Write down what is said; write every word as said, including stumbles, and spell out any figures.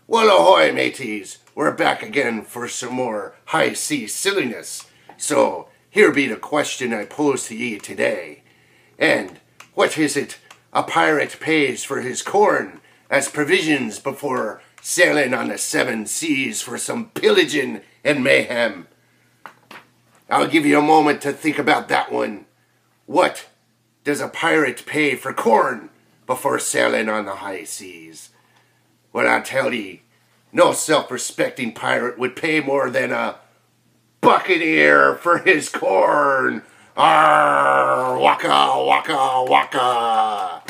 Well, ahoy, mateys! We're back again for some more high sea silliness. So, here be the question I pose to ye today. And what is it a pirate pays for his corn as provisions before sailing on the seven seas for some pillaging and mayhem? I'll give you a moment to think about that one. What does a pirate pay for corn before sailing on the high seas? Well, I tell ye, no self-respecting pirate would pay more than a buccaneer for his corn. Arr, waka, waka, waka.